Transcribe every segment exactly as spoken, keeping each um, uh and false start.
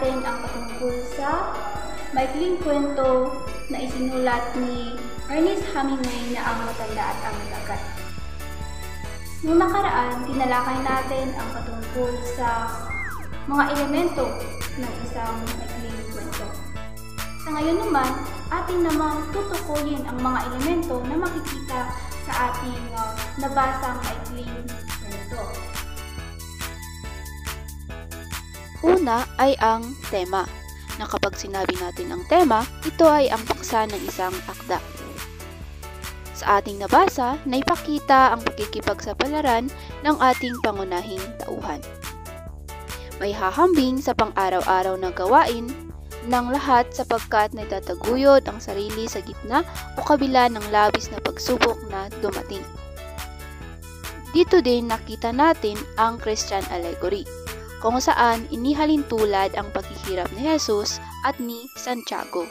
natin ang patungkol sa maikling kwento na isinulat ni Ernest Hemingway na Ang Matanda at ang Dagat. Noong nakaraan, tinalakay natin ang patungkol sa mga elemento ng isang maikling kwento. Sa ngayon naman, atin namang tutukuyin ang mga elemento na makikita sa ating uh, nabasang maikling kwento. Una ay ang tema, na kapag sinabi natin ang tema, ito ay ang paksa ng isang akda. Sa ating nabasa, naipakita ang pakikipagsapalaran ng ating pangunahing tauhan. May hahambing sa pang-araw-araw na gawain ng lahat sapagkat naitataguyod ang sarili sa gitna o kabila ng labis na pagsubok na dumating. Dito din nakita natin ang Christian allegory, kung saan inihalin tulad ang paghihirap ni Jesus at ni Santiago.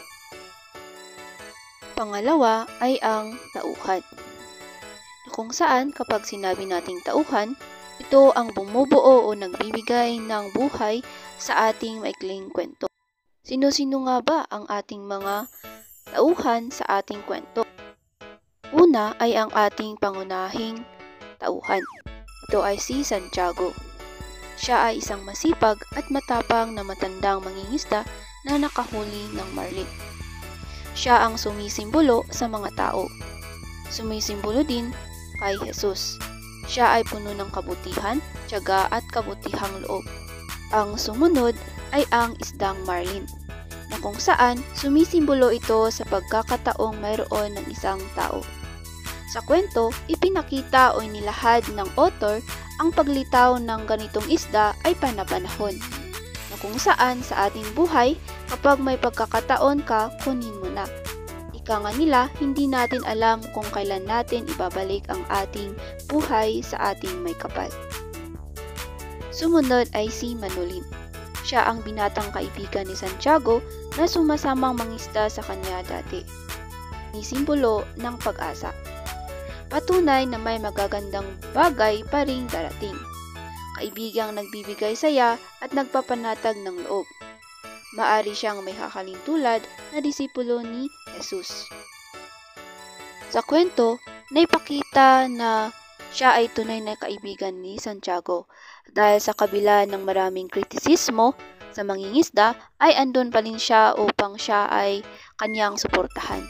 Pangalawa ay ang tauhan, kung saan kapag sinabi nating tauhan, ito ang bumubuo o nagbibigay ng buhay sa ating maikling kwento. Sino-sino nga ba ang ating mga tauhan sa ating kwento? Una ay ang ating pangunahing tauhan. Ito ay si Santiago. Siya ay isang masipag at matapang na matandang mangingisda na nakahuli ng marlin. Siya ang sumisimbolo sa mga tao. Sumisimbolo din kay Jesus. Siya ay puno ng kabutihan, tiyaga at kabutihang loob. Ang sumunod ay ang isdang marlin, na kung saan sumisimbolo ito sa pagkakataong mayroon ng isang tao. Sa kwento, ipinakita o inilahad ng author ang paglitaw ng ganitong isda ay panapanahon, na kung saan sa ating buhay, kapag may pagkakataon ka, kunin mo na. Ika nga nila, hindi natin alam kung kailan natin ibabalik ang ating buhay sa ating may kapal. Sumunod ay si Manolin. Siya ang binatang kaibigan ni Santiago na sumasamang mangisda sa kanya dati. Ni simbolo ng pag-asa. Patunay na may magagandang bagay pa ring darating. Kaibigang nagbibigay saya at nagpapanatag ng loob. Maari siyang may hakalintulad na disipulo ni Jesus. Sa kwento, naipakita na siya ay tunay na kaibigan ni Santiago dahil sa kabila ng maraming kritisismo sa mangingisda ay andun pa rin siya upang siya ay kanyang suportahan.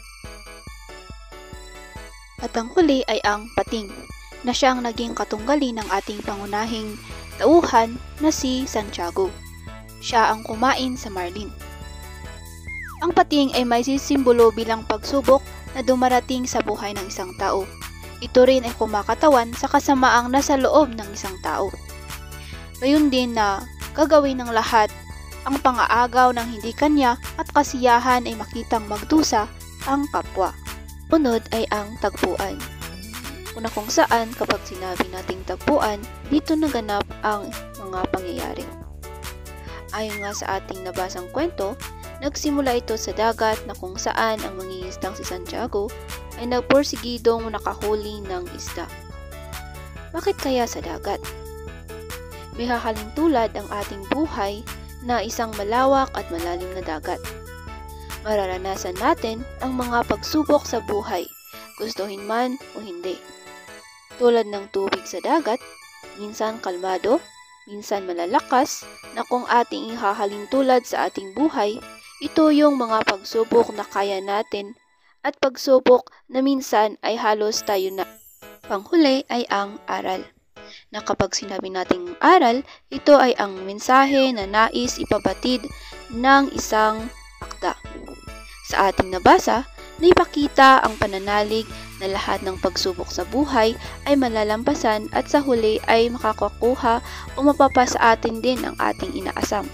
At ang huli ay ang pating, na siyang naging katunggali ng ating pangunahing tauhan na si Santiago. Siya ang kumain sa marlin. Ang pating ay may sisimbolo bilang pagsubok na dumarating sa buhay ng isang tao. Ito rin ay kumakatawan sa kasamaang nasa loob ng isang tao. Gayon din na gagawin ng lahat ang pang-aagaw ng hindi kanya at kasiyahan ay makitang magdusa ang kapwa. Unod ay ang tagpuan. Una kung saan kapag sinabi nating tagpuan, dito naganap ang mga pangyayari. Ayon nga sa ating nabasang kwento, nagsimula ito sa dagat na kung saan ang mangingisdang si Santiago ay nagporsigidong nakahuli ng isda. Bakit kaya sa dagat? May hahalintulad ang ating buhay na isang malawak at malalim na dagat. Mararanasan natin ang mga pagsubok sa buhay, gustuhin man o hindi. Tulad ng tubig sa dagat, minsan kalmado, minsan malalakas, na kung ating ihahalintulad sa ating buhay, ito yung mga pagsubok na kaya natin at pagsubok na minsan ay halos tayo na. Panghuli ay ang aral, na kapag sinabi nating aral, ito ay ang mensahe na nais ipabatid ng isang akda. Sa ating nabasa, naipakita ang pananalig na lahat ng pagsubok sa buhay ay malalampasan at sa huli ay makakakuha o mapapa sa atin din ang ating inaasam.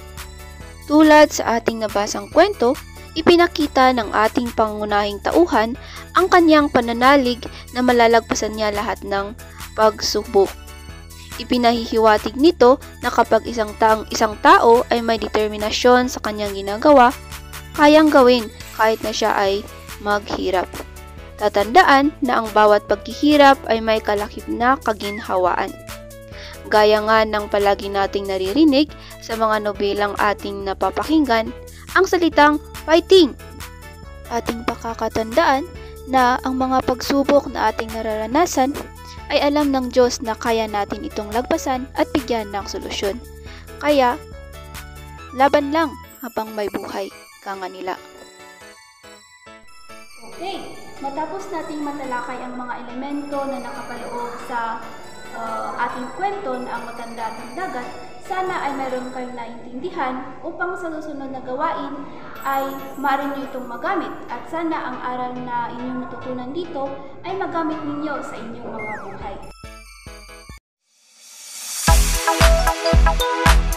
Tulad sa ating nabasang kwento, ipinakita ng ating pangunahing tauhan ang kanyang pananalig na malalagpasan niya lahat ng pagsubok. Ipinahihiwatig nito na kapag isang, taong, isang tao ay may determinasyon sa kanyang ginagawa, kayang gawin kahit na siya ay maghirap. Tatandaan na ang bawat paghihirap ay may kalakip na kaginhawaan. Gaya nga ng palagi nating naririnig sa mga nobelang ating napapakinggan ang salitang fighting. Ating pakakatandaan na ang mga pagsubok na ating nararanasan ay alam ng Diyos na kaya natin itong lagpasan at bigyan ng solusyon. Kaya, laban lang habang may buhay, kanga nila. Okay, matapos nating matalakay ang mga elemento na nakapaloob sa uh, ating kwento na ang matanda at ang dagat, sana ay mayroon kayong naintindihan upang sa susunod na gawain ay maaari nyo itong magamit at sana ang aral na inyong natutunan dito ay magamit ninyo sa inyong mga buhay.